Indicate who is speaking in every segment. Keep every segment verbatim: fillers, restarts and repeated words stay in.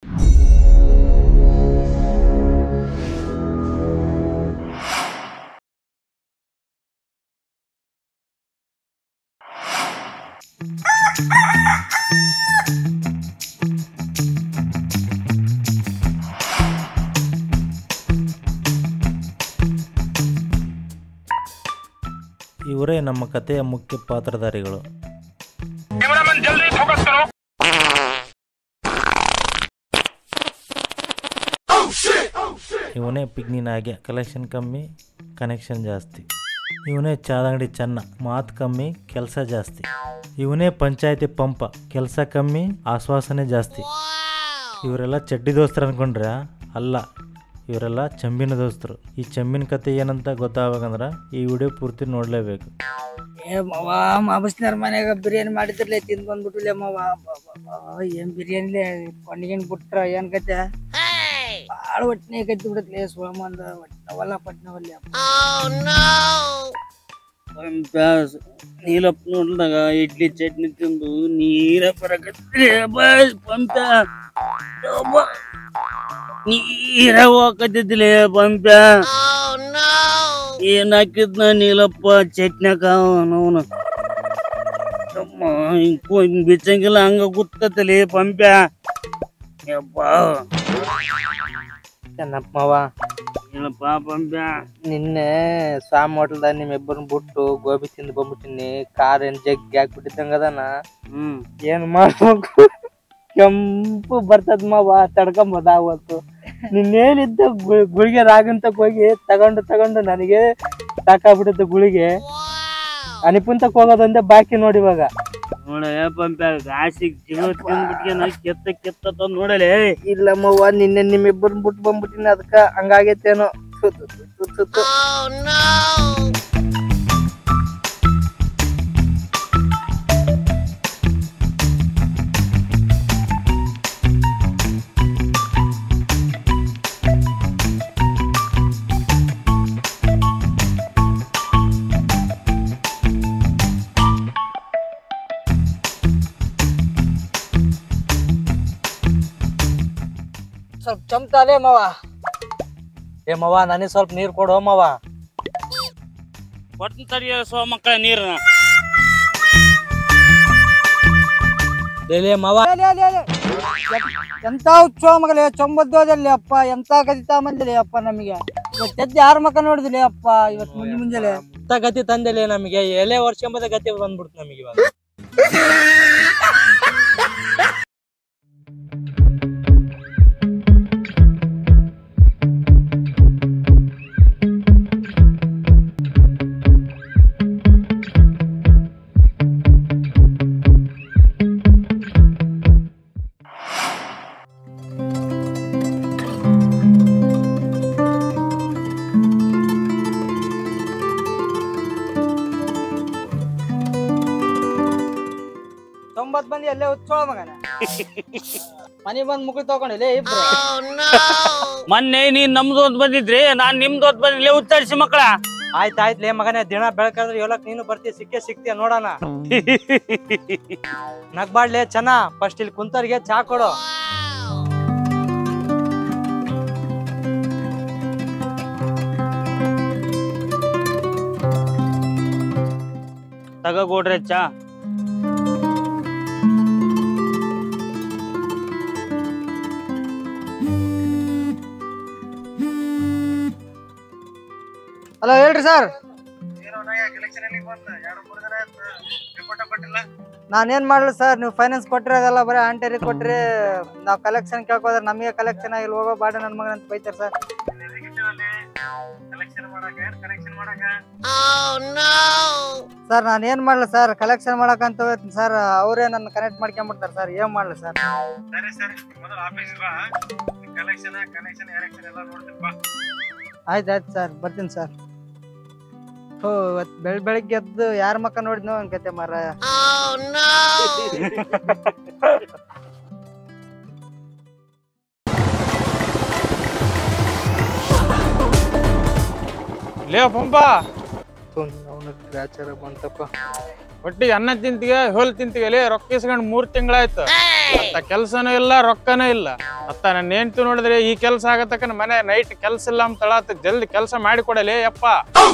Speaker 1: ಇವರೇ ನಮ್ಮ ಕಥೆಯ ಮುಖ್ಯ ಪಾತ್ರಧಾರಿಗಳು. ಇವನೇ ಪಿಗ್ನಿನಾಗೆ, ಕಲೆಕ್ಷನ್ ಕಮ್ಮಿ ಕನೆಕ್ಷನ್ ಜಾಸ್ತಿ. ಇವನೇ ಚಾದಂಗಡಿ ಚೆನ್ನ, ಮಾತು ಕಮ್ಮಿ ಕೆಲಸ ಜಾಸ್ತಿ. ಇವನೇ ಪಂಚಾಯತಿ ಪಂಪ, ಕೆಲಸ ಕಮ್ಮಿ ಆಶ್ವಾಸನೆ ಜಾಸ್ತಿ. ಇವರೆಲ್ಲ ಚಡ್ಡಿ ದೋಸ್ತರು ಅನ್ಕೊಂಡ್ರೆ ಅಲ್ಲ, ಇವರೆಲ್ಲ ಚಂಬಿನ ದೋಸ್ತರು. ಈ ಚಂಬಿನ ಕತೆ ಏನಂತ ಗೊತ್ತಾಗಬೇಕಂದ್ರೆ ಈ ವಿಡಿಯೋ ಪೂರ್ತಿ ನೋಡಲೇಬೇಕು.
Speaker 2: ಏ ಮಾವ, ಮಾಬಸ್ನವ್ರ ಮನ್ಯಾಗ ಬಿರಿಯಾನಿ ಮಾಡಿದ್ರಲ್ಲ, ತಿಂದು ಬಂದ್ಬಿಟ್ಟಿಲ್ಲ ಮಾವ. ಏನ್ ಬಿರಿಯಾನಿಲೇ ಕೊಂಡಿಗಿನ್ ಬಿಟ್ರ ಏನ್ ಕತೆ, ಭಾಳ ಒಟ್ಟಿನ ಕತ್ತಿ ಬಿಡತ್ಲೆ ಸೋಮಂದ. ಒಟ್ಟವಲ್ಲ ಪಟ್ನವಲ್ಲ ನೀಲಪ್ಪ ನೋಡ್ದಾಗ ಇಡ್ಲಿ ಚಟ್ನಿ ತಿಂದು ನೀರ ಬರಕತ್ತಿ ಪಂಪ, ನೀರ ಹೋಗತ್ತಿದ್ಲೆ ಪಂಪ. ಏನ್ ಹಾಕಿದ್ನ ನೀಲಪ್ಪ ಚಟ್ನ್ಯಾಕ ಅವನು ಹಿಂಗ್ ಬಿಚ್ಚಂಗಿಲ್ಲ, ಹಂಗ ಗೊತ್ತತಲಿ ಪಂಪ. ಯಪ್ಪ ಚೆನ್ನಪ್ಪವ, ಏನಪ್ಪ ಪಂಪ, ನಿನ್ನೆ ಸ್ವಾಮಿ ಹೋಟೆಲ್ದಾಗ ನಿಮ್ಮಿಬ್ಬರನ್ನ ಬಿಟ್ಟು ಗೋಬಿ ತಿಂದು ಬಂದ್ಬಿಟ್ಟಿನಿ. ಕಾರ್ ಏನ್ ಜಗ್ಗಿ ಹಾಕ್ಬಿಟ್ಟಿದ್ದಂಗದಾನ. ಹ್ಮ್ ಏನ್ ಮಾಡ್ಬೇಕು, ಕೆಂಪು ಬರ್ತದ ಮಾವ, ತಡ್ಕೊಂಬೋದ ಅವತ್ತು. ನಿನ್ನೇನಿದ್ದ ಗುಳಿಗೆ ರಾಗಂತಕ್ ಹೋಗಿ ತಗೊಂಡು ತಗೊಂಡು ನನಗೆ ಸಾಕಾಗ್ಬಿಟ್ಟಿತ್ತು ಗುಳಿಗೆ. ಅನಿಪುಂತಕ್ ಹೋಗೋದೊಂದೇ ಬಾಕಿ ನೋಡಿ ಇವಾಗ. ನೋಡ ಪಂಪ, ಗಾಸಿಗೆ ಜೀವ ತಿಂದ್ಬಿಟ್ಗೆ ಕೆತ್ತ ಕೆತ್ತ ನೋಡಲೇ. ಇಲ್ಲ ಮವ್ವ, ನಿನ್ನೆ ನಿಮ್ಮಿಬ್ಬರನ್ನ ಬಿಟ್ಟು ಬಂದ್ಬಿಟ್ಟಿನಿ, ಅದಕ್ಕ ಹಂಗಾಗೈತೇನೋ. ಸ್ವಲ್ಪ ಚಮತಾಲೆ ಮಾವ. ಏ ಮಾವ, ನನಗೆ ಸ್ವಲ್ಪ ನೀರ್ ಕೊಡು ಮಾವ. ಕೊಟ್ಟು ತಡಿಯ ಸೋ ಮಕ್ಕಳ ನೀರನ್ನ. ಮಾವ ಎಂತ ಹುಚ್ಚೋ ಮಗಲೇ, ಚೊಂಬದ್ದೋದಲ್ಲಿ ಅಪ್ಪ, ಎಂತ ಗತಿ ಬಂದಿಲ್ಲ ಅಪ್ಪ ನಮಗೆ. ಇವತ್ತು ಯಾರ ಮಕ್ಕ ನೋಡಿದಿಲ್ಲ ಅಪ್ಪ, ಇವತ್ತು ಮುಂಜೆ ಮುಂಜಾನೆ ಎಂತ ಗತಿ ತಂದಿಲ್ಲ ನಮಗೆ. ಎಲೆ ವರ್ಷ ಎಂಬದ ಗತಿ ಬಂದ್ಬಿಡ್ತು ನಮಗೆ ಇವಾಗ. ತೊಂಬತ್ ಮಂದಿ ಅಲ್ಲೇ ಹುಚ್ಚೋಳ ಮಗನ ಮನಿ ಬಂದ್ ಮುಗಿ ತಗೊಂಡಿಲ್ಲ ಇಬ್ರು. ಮೊನ್ನೆ ನೀನ್ ನಮ್ದೋದ್ ಬಂದಿದ್ರಿ, ನಾನ್ ನಿಮ್ದೋದ್ ಬಂದಿಲ್ಲ, ಉತ್ತರಿಸಿ ಮಕ್ಕಳ. ಆಯ್ತಾಯ್ತ್ಲೇ ಮಗನೇ, ದಿನ ಬೆಳಕಾದ್ರೆ ಹೇಳಕ್ ನೀನು ಬರ್ತೀಯ, ಸಿಕ್ಕೇ ಸಿಕ್ತಿಯ ನೋಡೋಣ. ನಗ್ಬಾಡ್ಲೆ ಚೆನ್ನ, ಫಸ್ಟ್ ಇಲ್ಲಿ ಕುಂತರ್ಗೆ ಚಾ ಕೊಡು. ತಗೋಡ್ರೆ ಚಾ. ಹಲೋ ಹೇಳ್ರಿ ಸರ್. ನಾನೇನ್ ಮಾಡ್ಲಿ ಸರ್, ನೀವು ಫೈನಾನ್ಸ್ ಕೊಟ್ರಿ, ಅದೆಲ್ಲ ಬರೀ ಆಂಟರಿ ಕೊಟ್ರಿ. ನಾವ್ ಕಲೆಕ್ಷನ್ ಕೇಳ್ಕೋದ್ರೆ ನಮಗೆ ಕಲೆಕ್ಷನ್ ಆಗಿಲ್ಲ, ಹೋಗೋ ಬಾಡ ನನ್ ಮಗನ ಅಂತ ಬೈತಾರ ಸರ್. ಸರ್ ನಾನು ಏನ್ ಮಾಡ್ಲಿ ಸರ್, ಕಲೆಕ್ಷನ್ ಮಾಡಕಂತ ಹೋಗ್ತೀನಿ ಸರ್, ಅವರೇ ನನ್ನ ಕನೆಕ್ಟ್ ಮಾಡ್ಕೊಂಡ್ಬಿಡ್ತಾರೆ ಸರ್. ಏನ್ ಮಾಡ್ಲಿ ಸರ್? ಆಯ್ತಾಯ್ತು ಸರ್, ಬರ್ತೀನಿ ಸರ್. ಓ ಇವತ್ತು ಬೆಳ ಬೆಳಿಗ್ಗೆ ಎದ್ದು ಯಾರ ಮಕ್ಕ ನೋಡಿದ್ನೋ ಅನ್ಕತೆ ಮಾರ. ಲೇ ಪಂಪ, ಗ್ರಾಚಾರ ಬಂತಪ್ಪ.
Speaker 3: ಒಟ್ಟಿಗೆ ಅನ್ನ ತಿಂತಿಗೆ ಹೋಲ್ ತಿಂತಿಗೆ ರೊಕ್ಕ ಇಸ್ಕೊಂಡ್ ಮೂರ್ ತಿಂಗಳಾಯ್ತು. ಅತ್ತ ಕೆಲ್ಸನೂ ಇಲ್ಲ ರೊಕ್ಕನೂ ಇಲ್ಲ. ಅತ್ತ ನನ್ನ ಹೆಂಡ್ತಿ ನೋಡಿದ್ರೆ ಈ ಕೆಲ್ಸ ಆಗತಕ್ಕ ಮನೆ ನೈಟ್ ಕೆಲ್ಸ ಇಲ್ಲ ಅಂತ ತಳತ್ತ ಜಲ್ದಿ ಕೆಲ್ಸ ಮಾಡಿ ಕೊಡಲಿ ಯಪ್ಪ.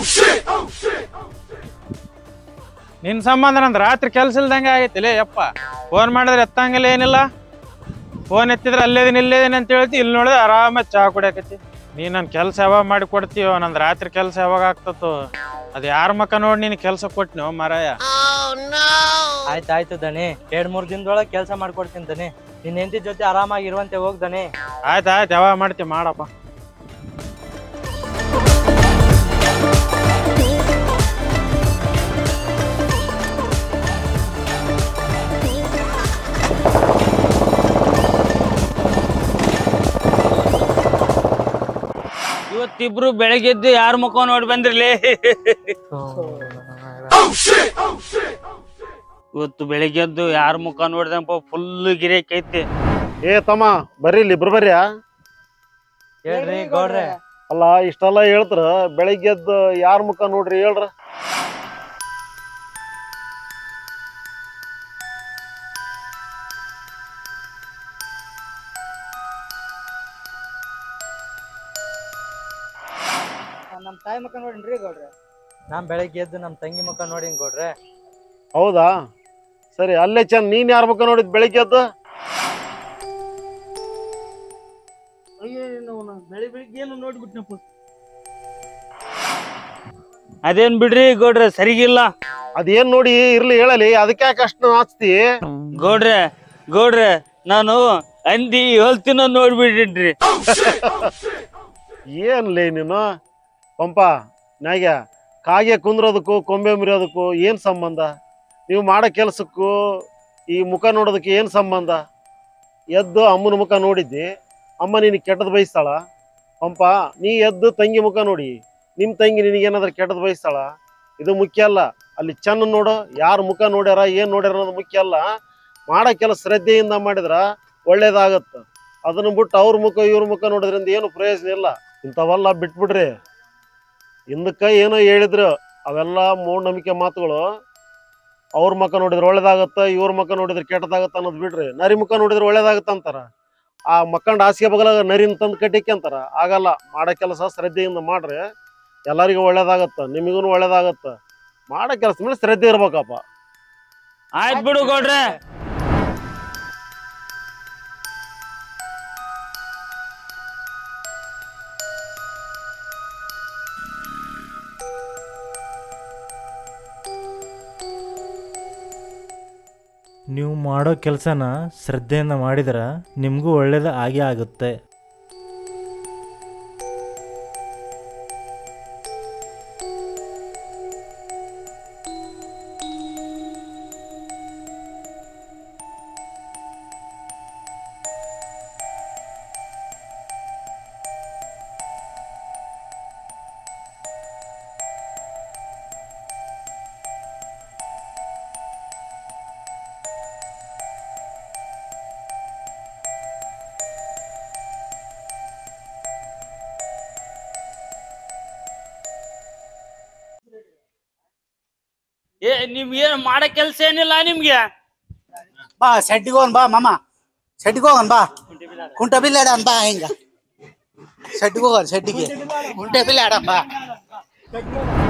Speaker 3: ನಿನ್ ಸಂಬಂಧ ನಂದ್ ರಾತ್ರಿ ಕೆಲ್ಸ ಇಲ್ದಂಗೆ ಆಗೈತಿಲೇ ಯಪ್ಪ. ಫೋನ್ ಮಾಡಿದ್ರೆ ಎತ್ತಂಗಿಲ್ಲ ಏನಿಲ್ಲ. ಫೋನ್ ಎತ್ತಿದ್ರೆ ಅಲ್ಲೇದಿನ ಇಲ್ಲೇದಿನ ಅಂತ ಹೇಳ್ತಿ. ಇಲ್ಲಿ ನೋಡಿದ್ರೆ ಆರಾಮ ಚಹಾ ಕುಡಿಯಕತಿ. ನೀ ನನ್ ಕೆಲ್ಸ ಯಾವಾಗ ಮಾಡಿ ಕೊಡ್ತೀಯೋ ನಂದ್ ರಾತ್ರಿ ಕೆಲ್ಸ ಯಾವಾಗ ಆಗ್ತತೋ ಅದ್ ಯಾರ ಮಕ್ಕ ನೋಡಿ ನೀನ್ ಕೆಲ್ಸ ಕೊಟ್ನೋ ಮಾರಾಯ.
Speaker 2: ಆಯ್ತಾಯ್ತು ದನಿ, ಎರಡ್ ಮೂರ್ ದಿನದೊಳಗೆ ಕೆಲ್ಸ ಮಾಡ್ಕೊಡ್ತೀನಿ ದನಿ. ನಿನ್ ಹೆಂಡತಿ ಜೊತೆ ಆರಾಮಾಗಿ ಇರುವಂತೆ ಹೋಗ್ ದನಿ.
Speaker 3: ಆಯ್ತು ಆಯ್ತು ಯಾವಾಗ ಮಾಡ್ತೀವಿ ಮಾಡಪ್ಪ.
Speaker 4: ಇವತ್ತಿಬ್ರು ಬೆಳಗ್ಗೆದ್ದು ಯಾರ ಮುಖ ನೋಡಿ ಬಂದ್ರಲಿ. ಇವತ್ತು ಬೆಳಿಗ್ಗೆದ್ದು ಯಾರ ಮುಖ ನೋಡಿದಪ್ಪ ಫುಲ್ ಗಿರೇಕ್ ಐತಿ.
Speaker 5: ಏ ತಮ್ಮ ಬರ್ರಿ ಇಲ್ಲಿ ಇಬ್ರು ಬರ್ಯಾ.
Speaker 2: ಹೇಳ್ರಿ ಗೌಡ್ರೆ.
Speaker 5: ಅಲ್ಲ ಇಷ್ಟೆಲ್ಲ ಹೇಳ್ತಾರ ಬೆಳಿಗ್ಗೆದ್ದು ಯಾರ ಮುಖ ನೋಡ್ರಿ ಹೇಳ್ರ.
Speaker 2: ನಮ್ ತಾಯಿ ಮುಖ ನೋಡಿನ್ರಿ ಗೌಡ್ರೆ. ನಾನ್ ಬೆಳಗ್ಗೆ ಎದ್ದು ನಮ್ ತಂಗಿ ಮುಖ ನೋಡಿನ್ ಗೌಡ್ರೆ.
Speaker 5: ಹೌದಾ ಸರಿ, ಅಲ್ಲೇ ಚಂದ ನೀನ್ ಯಾರ ಮುಖ ನೋಡಿದ್ ಬೆಳಿಗ್ಗೆದ್ದು?
Speaker 4: ಬೆಳಿ ಬೆಳಿಗ್ಗೆ ಏನು ನೋಡ್ಬಿಟ್ನಪ್ಪ. ಅದೇನ್ ಬಿಡ್ರಿ ಗೌಡ್ರೆ ಸರಿಗಿಲ್ಲ.
Speaker 5: ಅದೇನ್ ನೋಡಿ ಇರ್ಲಿ ಹೇಳಲಿ, ಅದಕ್ಕೆ ಯಾಕೆ ಅಷ್ಟು ನಾಚ್ತಿ?
Speaker 4: ಗೌಡ್ರೆ ಗೌಡ್ರೆ ನಾನು ಅಂದಿ ಹೇಳ್ತೀನೋ ನೋಡ್ಬಿಡ್ರಿ.
Speaker 5: ಏನ್ಲೇ ನೀನು ಪಂಪ ನಾಗ್ಯ ಕಾಗೆ ಕುಂದ್ರೋದಕ್ಕೂ ಕೊಂಬೆ ಮುರಿಯೋದಕ್ಕೂ ಏನ್ ಸಂಬಂಧ? ನೀವು ಮಾಡೋ ಕೆಲ್ಸಕ್ಕೂ ಈ ಮುಖ ನೋಡೋದಕ್ಕೆ ಏನ್ ಸಂಬಂಧ? ಎದ್ದು ಅಮ್ಮನ ಮುಖ ನೋಡಿದ್ದಿ, ಅಮ್ಮ ನಿನಗೆ ಕೆಟ್ಟದ್ ಬಯಸ್ತಾಳ? ಪಂಪ ನೀ ಎದ್ದು ತಂಗಿ ಮುಖ ನೋಡಿ, ನಿಮ್ ತಂಗಿ ನಿನಗೇನಾದ್ರೂ ಕೆಟ್ಟದ್ ಬಯಸ್ತಾಳ? ಇದು ಮುಖ್ಯ ಅಲ್ಲ. ಅಲ್ಲಿ ಚೆನ್ನ ನೋಡು, ಯಾರ ಮುಖ ನೋಡ್ಯಾರ ಏನ್ ನೋಡ್ಯಾರ ಅನ್ನೋದು ಮುಖ್ಯ ಅಲ್ಲ. ಮಾಡೋ ಕೆಲಸ ಶ್ರದ್ಧೆಯಿಂದ ಮಾಡಿದ್ರ ಒಳ್ಳೇದಾಗತ್ತ. ಅದನ್ನ ಬಿಟ್ಟು ಅವ್ರ ಮುಖ ಇವ್ರ ಮುಖ ನೋಡೋದ್ರಿಂದ ಏನು ಪ್ರಯೋಜನ ಇಲ್ಲ. ಇಂಥವೆಲ್ಲ ಬಿಟ್ಬಿಡ್ರಿ. ಹಿಂದಕ್ಕ ಏನೋ ಹೇಳಿದ್ರು ಅವೆಲ್ಲ ಮೂಢನಂಬಿಕೆ ಮಾತುಗಳು. ಅವ್ರ ಮುಖ ನೋಡಿದ್ರೆ ಒಳ್ಳೇದಾಗತ್ತ, ಇವ್ರ ಮುಖ ನೋಡಿದ್ರೆ ಕೆಟ್ಟದಾಗತ್ತ ಅನ್ನೋದು ಬಿಡ್ರಿ. ನರಿ ಮುಖ ನೋಡಿದ್ರೆ ಒಳ್ಳೇದಾಗತ್ತ ಅಂತಾರ. ಆ ಮಕ್ಕಂಡ್ ಹಾಸಿಗೆ ಬಗಲ ನರಿನ ತಂದು ಕಟ್ಟಿಕೆ ಅಂತಾರ. ಆಗಲ್ಲ. ಮಾಡೋ ಕೆಲಸ ಶ್ರದ್ಧೆಯಿಂದ ಮಾಡ್ರಿ, ಎಲ್ಲರಿಗೂ ಒಳ್ಳೇದಾಗತ್ತ, ನಿಮಗೂ ಒಳ್ಳೇದಾಗತ್ತ. ಮಾಡೋ ಕೆಲಸ ಮೇಲೆ ಶ್ರದ್ಧೆ ಇರ್ಬೇಕಪ್ಪ.
Speaker 4: ಆಯ್ತು ಬಿಡು ಗೌಡ್ರೆ.
Speaker 1: ನೀವು ಮಾಡೋ ಕೆಲಸನ ಶ್ರದ್ಧೆಯಿಂದ ಮಾಡಿದ್ರೆ ನಿಮಗೂ ಒಳ್ಳೇದು ಆಗೇ ಆಗುತ್ತೆ.
Speaker 4: ಏ ನಿಮ್ಗೇನು ಮಾಡೋ ಕೆಲ್ಸ ಏನಿಲ್ಲ ನಿಮ್ಗೆ?
Speaker 6: ಬಾ ಶೆಟ್ಟಿಗೆ ಹೋಗನ್ ಬಾ ಮಾಮ, ಶೆಟ್ಟಿಗೆ ಹೋಗನ್ ಬಾ. ಕುಂಟೆ ಬಿಲ್ಲೆ ಆಡನ್ ಬಾ. ಹಿಂಗ ಶೆಟ್ಟಿಗೆ ಹೋಗನ್, ಶೆಟ್ಟಿಗೆ ಕುಂಟೆ ಬಿಲ್ಲೆ ಆಡನ್ ಬಾ.